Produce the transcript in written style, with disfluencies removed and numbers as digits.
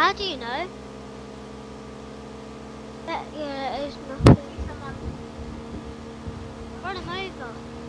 How do you know? Yeah, it is nothing. Someone. Run him over.